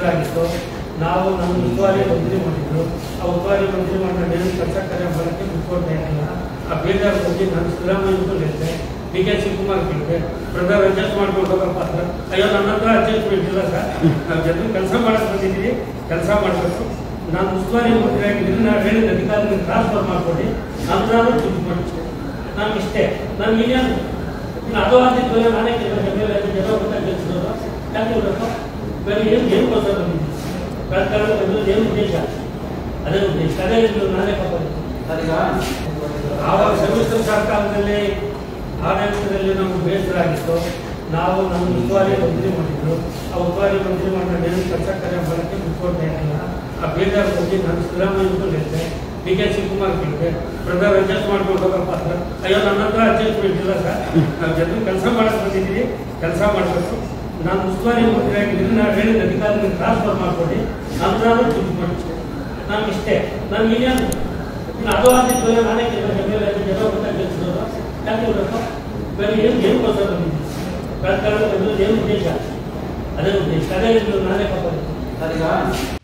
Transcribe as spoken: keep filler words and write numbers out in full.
ಬೇಜಾರಾಗಿತ್ತು. ನಾವು ನಮ್ಮ ಉಸ್ತುವಾರಿ ಮಂತ್ರಿ ಮಾಡಿದ್ರು, ಆ ಉಸ್ತುವಾರಿ ಮಂತ್ರಿ ಮಾಡಿದ್ರೆ ಏನು ಕೆಲಸ ಕಾರ್ಯ ಮಾಡೋಕ್ಕೆ ಬಿಟ್ಕೊಡ್ತಾ ಇರಲಿಲ್ಲ. ಆ ಬೇಜಾರು ಬಗ್ಗೆ ನಾನು ಸಿದ್ದರಾಮಯ್ಯಗೂ ಹೇಳಿದೆ, ಡಿ ಕೆ ಶಿವಕುಮಾರ್ ಕೇಳಿದೆ, ಬ್ರದರ್ ಅಡ್ಜಸ್ಟ್ ಮಾಡ್ಕೊಂಡು ಹೋಗಪ್ಪ ಅಂದ್ರೆ, ಅಯ್ಯೋ ನನ್ನ ಹತ್ರ ಅಡ್ಜಸ್ಟ್ಮೆಂಟ್ ಇಲ್ಲ ಸರ್, ನಾವು ಜನರು ಕೆಲಸ ಮಾಡಕ್ಕೆ ಬಂದಿದ್ದೀವಿ, ಕೆಲಸ ಮಾಡಬೇಕು, ನಾನು ಉಸ್ತುವಾರಿ ಮಂತ್ರಿ ಆಗಿದ್ದೀನಿ, ನಾನು ಹೇಳಿದ ಅಧಿಕಾರಿಗಳಿಗೆ ಟ್ರಾನ್ಸ್ಫರ್ ಮಾಡಿಕೊಡಿ, ನಾನು ದುಡ್ಡು ಮಾಡ್ತೀನಿ, ನಾನು ಇಷ್ಟೇ, ನಾನು ಇನ್ನೇನು ಇನ್ನು ಅದು ಆಗಿದ್ಮೇಲೆ ನಾನೇ ಕೆಲಸ ಜನ ಗೊತ್ತಾಗಿರೋದು ಯಾಕೆ ಇರಬೇಕು ಬೇರೆ ಏನು ಏನಕ್ಕೋಸ್ಕರ ಬಂದಿದ್ದೀನಿ ರಾಜಕಾರಣ ಬಂದಿರೋದು ಏನು ಉದ್ದೇಶ, ಅದೇ ಉದ್ದೇಶ, ಅದೇ ನಾನೇ ಪಾಪ ಆವಾಗ ಸಮ್ಮಿಶ್ರ ಸರ್ಕಾರದಲ್ಲಿ ಆಡಳಿತದಲ್ಲಿ ನಮಗೆ ಬೇಸರ ಆಗಿತ್ತು. ನಾವು ನಮ್ಮ ಉಸ್ತುವಾರಿ ಮಂತ್ರಿ ಮಾಡಿದ್ರು, ಆ ಉಸ್ತುವಾರಿ ಮಂತ್ರಿ ಮಾಡಿದ್ರೆ ಏನು ಕೆಲಸ ಕಾರ್ಯ ಮಾಡೋಕ್ಕೆ ಬಿಟ್ಕೊಡ್ತಾ ಇರಲಿಲ್ಲ. ಆ ಬೇಜಾರು ಬಗ್ಗೆ ನಾನು ಸಿದ್ದರಾಮಯ್ಯಗೂ ಹೇಳಿದೆ, ಡಿ ಕೆ ಶಿವಕುಮಾರ್ ಕೇಳಿದೆ, ಬ್ರದರ್ ಅಡ್ಜಸ್ಟ್ ಮಾಡ್ಕೊಂಡು ಹೋಗಪ್ಪ ಅಂದ್ರೆ, ಅಯ್ಯೋ ನನ್ನ ಹತ್ರ ಅಡ್ಜಸ್ಟ್ಮೆಂಟ್ ಇಲ್ಲ ಸರ್, ನಾವು ಜನರು ಕೆಲಸ ಮಾಡಕ್ಕೆ ಬಂದಿದ್ದೀವಿ, ಕೆಲಸ ಮಾಡಬೇಕು, ನಾನು ಉಸ್ತುವಾರಿ ಮಂತ್ರಿ ಆಗಿದ್ದೀನಿ, ನಾನು ಹೇಳಿದ ಅಧಿಕಾರಿಗಳಿಗೆ ಟ್ರಾನ್ಸ್ಫರ್ ಮಾಡಿಕೊಡಿ, ನಾನು ದುಡ್ಡು ಮಾಡ್ತೀನಿ, ನಾನು ಇಷ್ಟೇ, ನಾನು ಇನ್ನೇನು ಇನ್ನು ಅದು ಆಗಿದ್ಮೇಲೆ ನಾನೇ ಕೆಲಸ ಜನ ಗೊತ್ತಾಗಿರೋದು ಯಾಕೆ ಇರಬೇಕು ಬೇರೆ ಏನು ಏನಕ್ಕೋಸ್ಕರ ಬಂದಿದ್ದೀನಿ ರಾಜಕಾರಣ ಬಂದಿರೋದು ಏನು ಉದ್ದೇಶ, ಅದೇ ಉದ್ದೇಶ, ಅದೇ ನಾನೇ ಪಾಪ